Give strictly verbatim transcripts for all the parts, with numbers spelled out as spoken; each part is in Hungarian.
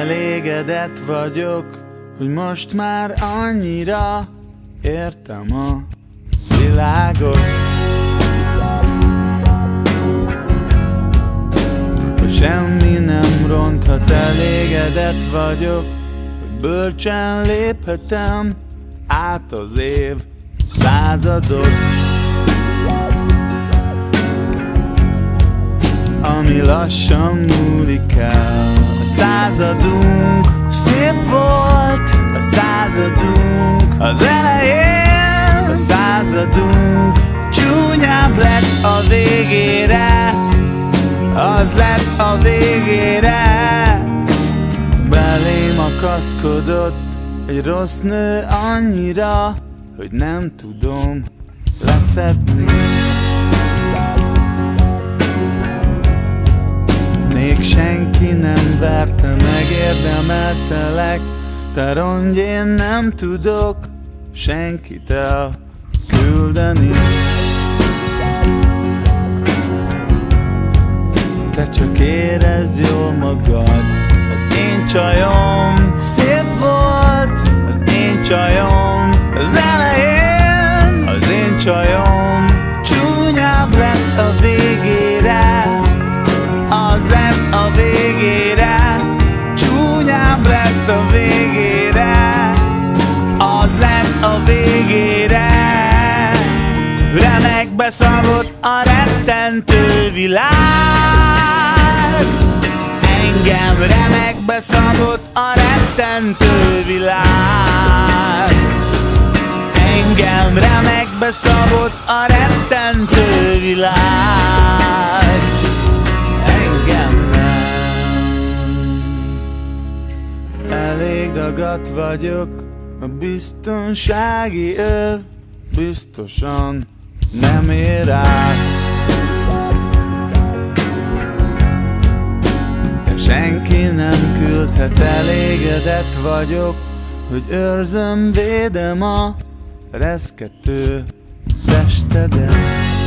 Elégedett vagyok, hogy most már annyira értem a világot, hogy semmi nem ronthat. Elégedett vagyok, hogy bölcsen léphetem át az év századot, ami lassan múlik el. A századunk szép volt, a századunk az elején, a századunk csúnyább lett a végére, az lett a végére. Belém akaszkodott egy rossz nő annyira, hogy nem tudom leszedni. Még senki nem verte, megérdemeltelek, te rongy, én nem tudok senkit elküldeni. Te csak érezd jól magad, az én csajom szép volt, az én csajom az elején, az én csajom csúnyább lett a végére, az lett a végére, csúnyább lett a végére, az lett a végére. Remekbe szabott a rettentő világ, engem remekbe szabott a rettentő világ, engem remekbe szabott a rettentő világ. Engem nem. Elég dagadt vagyok, a biztonsági öv biztosan nem ér át, de senki nem küldhet. Elégedett vagyok, hogy őrzöm, védem a reszkető testedet,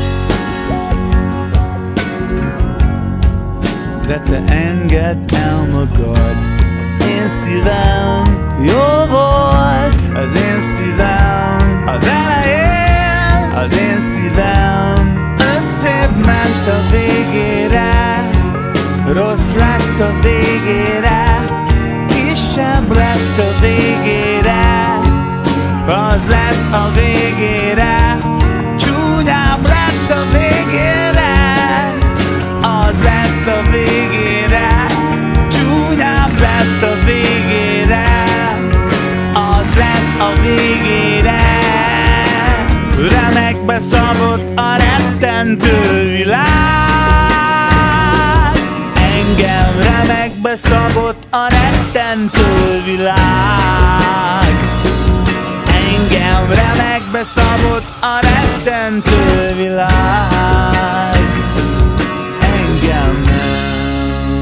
de te engedd el magad. Az én szívem jó volt, az én szívem az elején, az én szívem összébb ment a végére, rossz lett a végére, kisebb lett a végére, az lett a végére, csúnyább lett a végére, az lett a végére, csúnyább lett a végére, az lett a végére. Remekbe szabott a rettentő világ, engem remekbe szabott a rettentő világ, engem remekbe szabott a rettentő világ. Engem nem.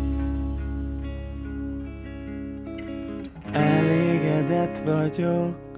Elégedett vagyok,